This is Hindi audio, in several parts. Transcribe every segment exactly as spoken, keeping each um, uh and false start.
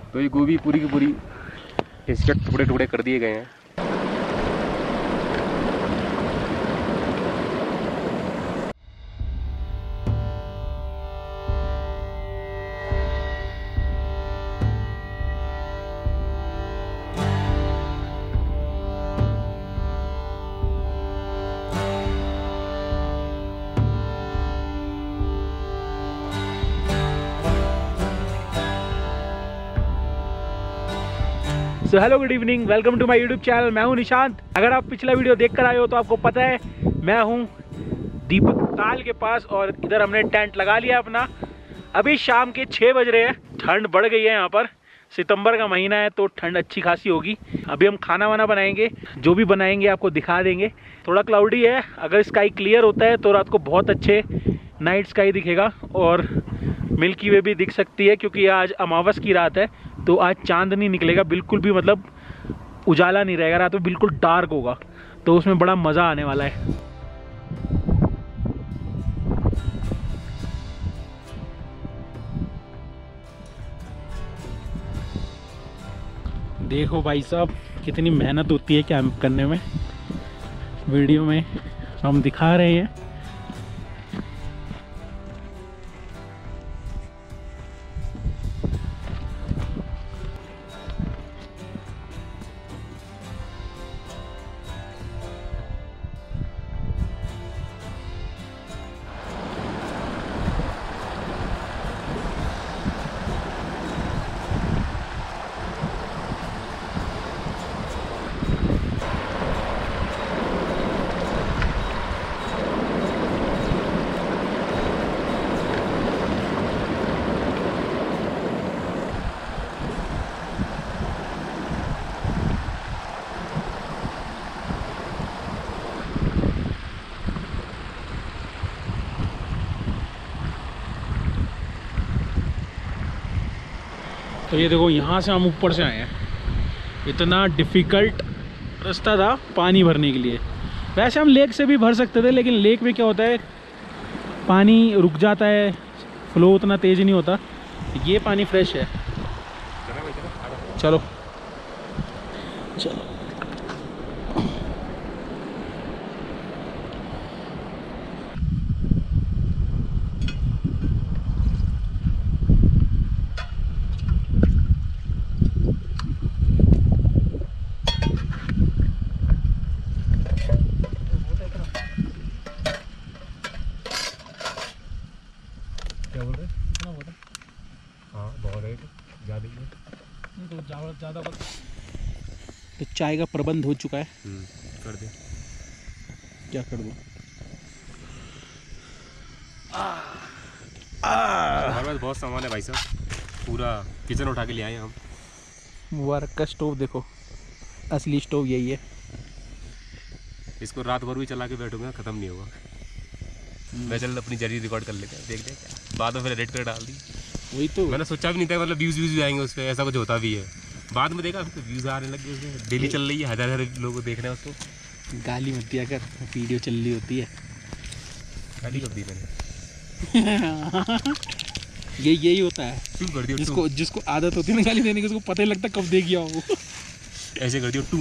तो ये गोभी पूरी की पूरी इसके टुकड़े टुकड़े कर दिए गए हैं। So hello good evening, welcome to my YouTube channel. मैं हूं निशांत। अगर आप पिछला वीडियो देख कर आए हो तो आपको पता है मैं हूं दीपक ताल के पास और इधर हमने टेंट लगा लिया अपना। अभी शाम के छः बज रहे हैं। ठंड बढ़ गई है यहाँ पर, सितंबर का महीना है तो ठंड अच्छी खासी होगी। अभी हम खाना वाना बनाएंगे, जो भी बनाएंगे आपको दिखा देंगे। थोड़ा क्लाउडी है, अगर स्काई क्लियर होता है तो रात को बहुत अच्छे नाइट स्काई दिखेगा और मिल्की वे भी दिख सकती है, क्योंकि आज अमावस की रात है तो आज चांद नहीं निकलेगा बिल्कुल भी, मतलब उजाला नहीं रहेगा, रात में बिल्कुल डार्क होगा, तो उसमें बड़ा मज़ा आने वाला है। देखो भाई साहब कितनी मेहनत होती है कैंप करने में। वीडियो में हम दिखा रहे हैं। तो ये देखो, यहाँ से हम ऊपर से आए हैं। इतना डिफ़िकल्ट रास्ता था पानी भरने के लिए। वैसे हम लेक से भी भर सकते थे, लेकिन लेक में क्या होता है, पानी रुक जाता है, फ्लो उतना तेज़ नहीं होता। ये पानी फ्रेश है। चलो चलो ज़्यादा तो चाय का प्रबंध हो चुका है। कर दे। क्या कर दूँ? हमारे पास बहुत सामान है भाई साहब, पूरा किचन उठा के ले आए हम। मुबारक का स्टोव देखो, असली स्टोव यही है। इसको रात भर भी चला के बैठूंगा, ख़त्म नहीं होगा। मैं चल अपनी जर्नी रिकॉर्ड कर लेते हैं, देख दें क्या बाद में फिर एडिट कर डाल दी। वही तो मैंने सोचा भी नहीं था, मतलब व्यूज़ व्यूज़ भी आएंगे उस पर, ऐसा कुछ होता भी है। बाद में देखा तो व्यूज़ आने लगे, उसमें डेली चल रही है, हज़ार हज़ार लोग देख रहे हैं उसको। गाली मत दिया कर, वीडियो चल रही होती है। गाली कब दी मैंने? ये यही होता है, टू कर दियो, जिसको जिसको आदत होती है ना गाली देने की, उसको पता ही लगता कब दे गया वो। ऐसे कर दियो टू।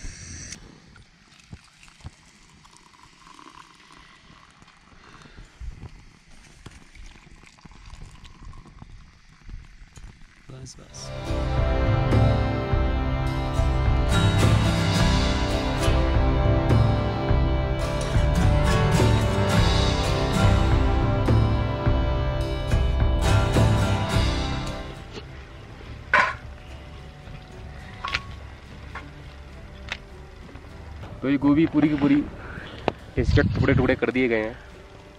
बस बस तो ये गोभी पूरी की पूरी इसके टुकड़े टुकड़े कर दिए गए हैं।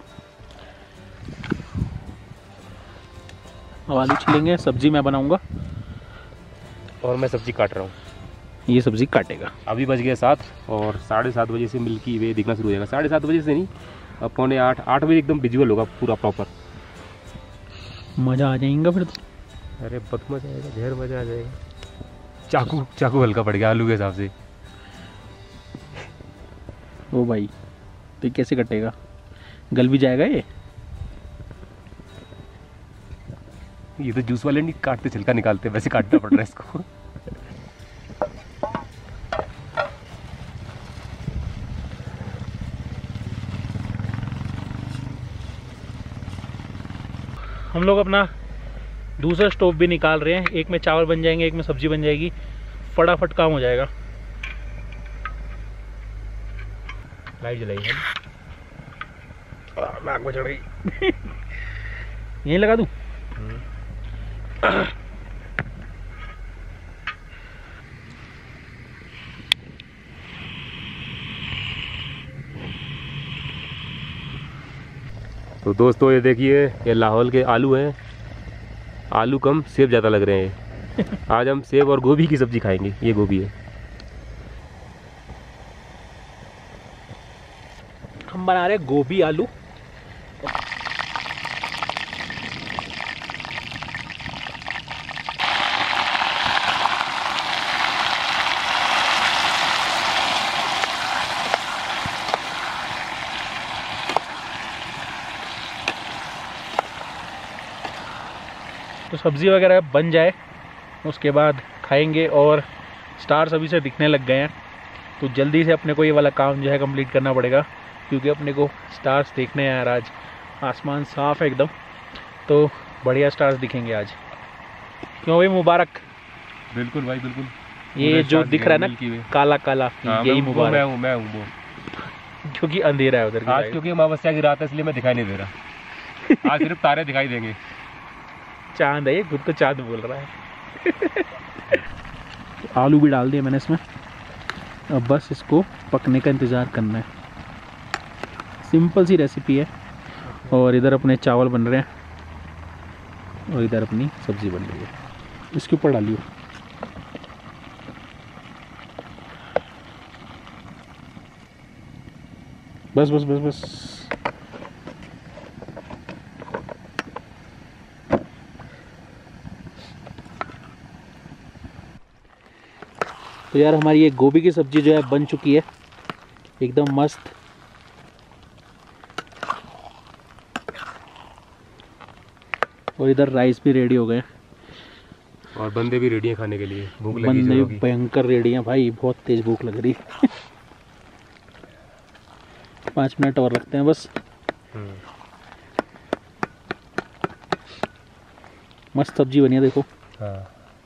आलू छिलेंगे, सब्जी मैं बनाऊंगा और मैं सब्जी काट रहा हूँ। ये सब्जी काटेगा। अभी बज गया सात और साढ़े सात बजे से मिल्की वे दिखना शुरू हो जाएगा। साढ़े सात बजे से नहीं, अब पौने आठ आठ बजे एकदम विजुअल होगा पूरा प्रॉपर। मज़ा आ जाएगा फिर तो। अरे बहुत मज़ा आएगा, ढेर मज़ा आ जाएगा। चाकू चाकू हल्का पड़ गया आलू के हिसाब से। ओ भाई, तो ये कैसे कटेगा? गल भी जाएगा ये। ये तो जूस वाले नहीं काटते, छिलका निकालते, वैसे काटना पड़ रहा है इसको। हम लोग अपना दूसरा स्टोव भी निकाल रहे हैं, एक में चावल बन जाएंगे, एक में सब्जी बन जाएगी, फटाफट काम हो जाएगा। लाइट जलाई है, नाक में चढ़ गई। यहीं लगा दूं? तो दोस्तों ये देखिए, ये लाहौल के आलू हैं। आलू कम, सेब ज़्यादा लग रहे हैं। आज हम सेब और गोभी की सब्जी खाएंगे। ये गोभी है। हम बना रहे हैं गोभी आलू। तो सब्ज़ी वगैरह बन जाए उसके बाद खाएंगे, और स्टार्स अभी से दिखने लग गए हैं, तो जल्दी से अपने को ये वाला काम जो है कंप्लीट करना पड़ेगा, क्योंकि अपने को स्टार्स देखने हैं यार। आज आसमान साफ़ है एकदम, तो बढ़िया स्टार्स दिखेंगे आज। क्यों भाई मुबारक? बिल्कुल भाई बिल्कुल। ये जो दिख रहा है ना काला काला, यही मुबारक। मैं हूँ मैं हूँ वो, क्योंकि अंधेरा है उधर आज, क्योंकि अमावस्या की रात है इसलिए मैं दिखाई नहीं दे रहा। आज सिर्फ तारे दिखाई देंगे। चांद है ये, खुद को चांद बोल रहा है। आलू भी डाल दिए मैंने इसमें, अब बस इसको पकने का इंतज़ार करना है। सिंपल सी रेसिपी है। और इधर अपने चावल बन रहे हैं और इधर अपनी सब्ज़ी बन रही है। इसके ऊपर डालिए। बस बस बस बस। तो यार हमारी ये गोभी की सब्ज़ी जो है बन चुकी है एकदम मस्त। और इधर राइस भी रेडी हो गए और बंदे भी रेडी हैं खाने के लिए। भूख लगी, बंदे भी भयंकर रेडी हैं भाई, बहुत तेज भूख लग रही है। पाँच मिनट और रखते हैं बस। मस्त सब्जी बनी है देखो। हाँ।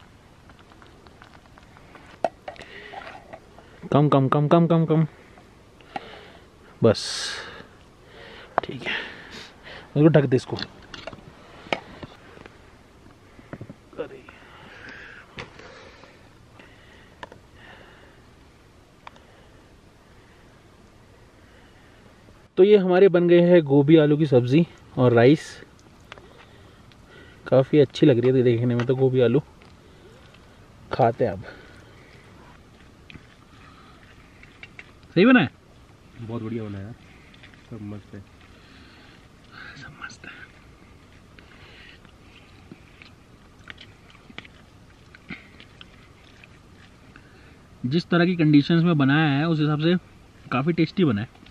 कम कम कम कम कम कम बस ठीक है। उसको ढक दे इसको। तो ये हमारे बन गए हैं गोभी आलू की सब्ज़ी और राइस। काफ़ी अच्छी लग रही है देखने में तो गोभी आलू। खाते हैं अब। सही बना है? बहुत बढ़िया बना है, सब मस्त है, सब मस्त है। जिस तरह की कंडीशंस में बनाया है उस हिसाब से काफ़ी टेस्टी बना है।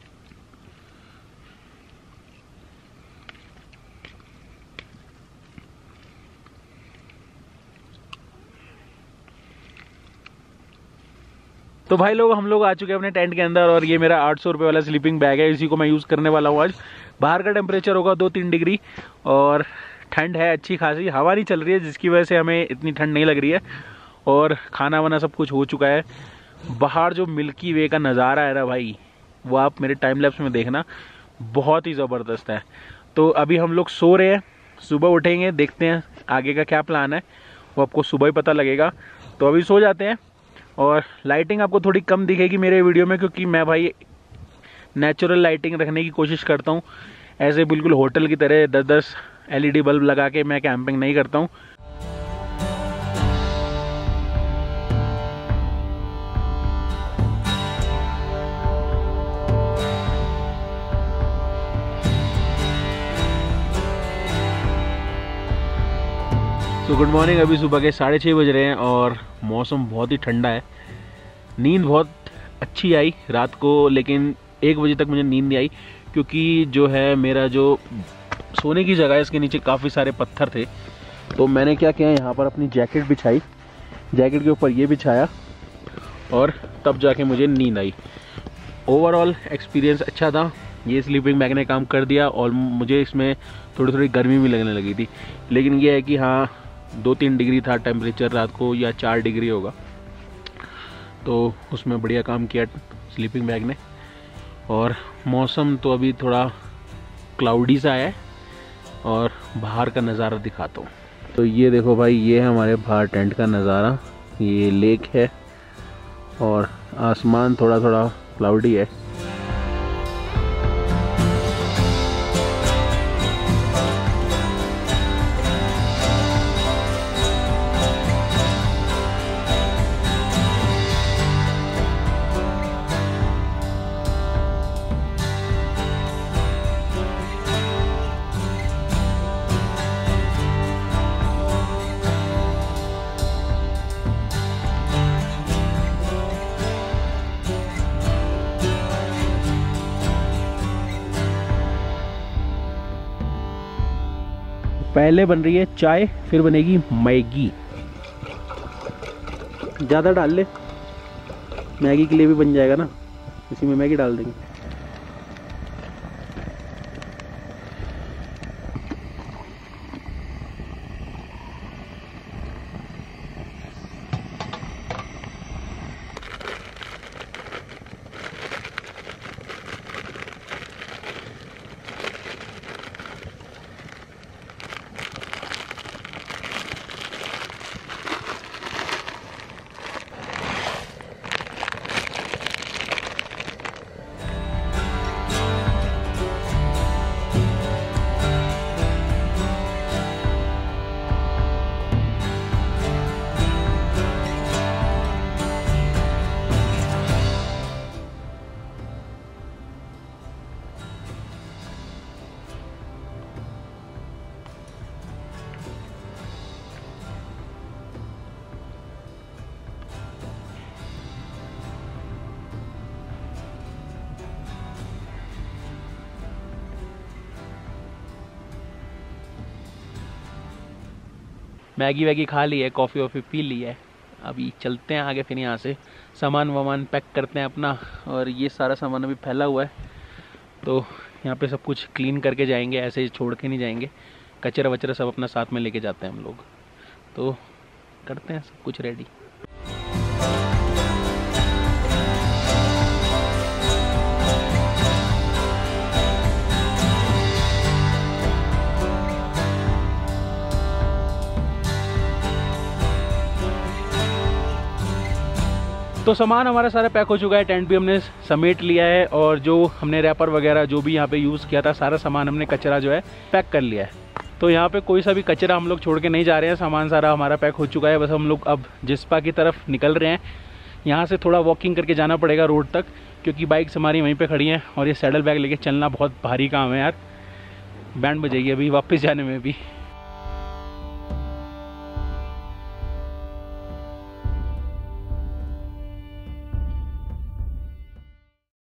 तो भाई लोग हम लोग आ चुके हैं अपने टेंट के अंदर, और ये मेरा आठ सौ रुपये वाला स्लीपिंग बैग है, इसी को मैं यूज़ करने वाला हूँ आज। बाहर का टेम्परेचर होगा दो तीन डिग्री और ठंड है अच्छी खासी, हवा नहीं चल रही है जिसकी वजह से हमें इतनी ठंड नहीं लग रही है। और खाना वाना सब कुछ हो चुका है। बाहर जो मिल्की वे का नज़ारा है ना भाई, वो आप मेरे टाइम लैप्स में देखना, बहुत ही ज़बरदस्त है। तो अभी हम लोग सो रहे हैं, सुबह उठेंगे, देखते हैं आगे का क्या प्लान है, वो आपको सुबह ही पता लगेगा। तो अभी सो जाते हैं। और लाइटिंग आपको थोड़ी कम दिखेगी मेरे वीडियो में, क्योंकि मैं भाई नेचुरल लाइटिंग रखने की कोशिश करता हूँ। ऐसे बिल्कुल होटल की तरह दस दस एलईडी बल्ब लगा के मैं कैंपिंग नहीं करता हूँ। तो गुड मॉर्निंग। अभी सुबह के साढ़े छः बज रहे हैं और मौसम बहुत ही ठंडा है। नींद बहुत अच्छी आई रात को, लेकिन एक बजे तक मुझे नींद नहीं आई, क्योंकि जो है मेरा जो सोने की जगह है इसके नीचे काफ़ी सारे पत्थर थे तो मैंने क्या किया, यहाँ पर अपनी जैकेट बिछाई, जैकेट के ऊपर ये बिछाया और तब जाके मुझे नींद आई। ओवरऑल एक्सपीरियंस अच्छा था, ये स्लीपिंग बैग ने काम कर दिया और मुझे इसमें थोड़ी थोड़ी गर्मी भी लगने लगी थी। लेकिन ये है कि हाँ, दो तीन डिग्री था टेम्परेचर रात को, या चार डिग्री होगा, तो उसमें बढ़िया काम किया स्लीपिंग बैग ने। और मौसम तो अभी थोड़ा क्लाउडी सा है और बाहर का नज़ारा दिखाता हूँ। तो ये देखो भाई, ये है हमारे बाहर टेंट का नज़ारा, ये लेक है और आसमान थोड़ा थोड़ा क्लाउडी है। पहले बन रही है चाय, फिर बनेगी मैगी। ज़्यादा डाल ले, मैगी के लिए भी बन जाएगा ना, इसी में मैगी डाल देंगे। मैगी वैगी खा ली है, कॉफ़ी वॉफ़ी पी ली है, अभी चलते हैं आगे। फिर यहाँ से सामान वामान पैक करते हैं अपना। और ये सारा सामान अभी फैला हुआ है, तो यहाँ पे सब कुछ क्लीन करके जाएंगे, ऐसे ही छोड़ के नहीं जाएंगे। कचरा वचरा सब अपना साथ में लेके जाते हैं हम लोग। तो करते हैं सब कुछ रेडी। तो सामान हमारा सारा पैक हो चुका है, टेंट भी हमने समेट लिया है और जो हमने रैपर वगैरह जो भी यहाँ पे यूज़ किया था सारा सामान हमने कचरा जो है पैक कर लिया है। तो यहाँ पे कोई सा भी कचरा हम लोग छोड़ के नहीं जा रहे हैं, सामान सारा हमारा पैक हो चुका है। बस हम लोग अब जिस्पा की तरफ निकल रहे हैं। यहाँ से थोड़ा वॉकिंग करके जाना पड़ेगा रोड तक, क्योंकि बाइक्स हमारी वहीं पर खड़ी हैं और ये सैडल बैग लेके चलना बहुत भारी काम है यार, बैंड बजेगी अभी वापस जाने में भी।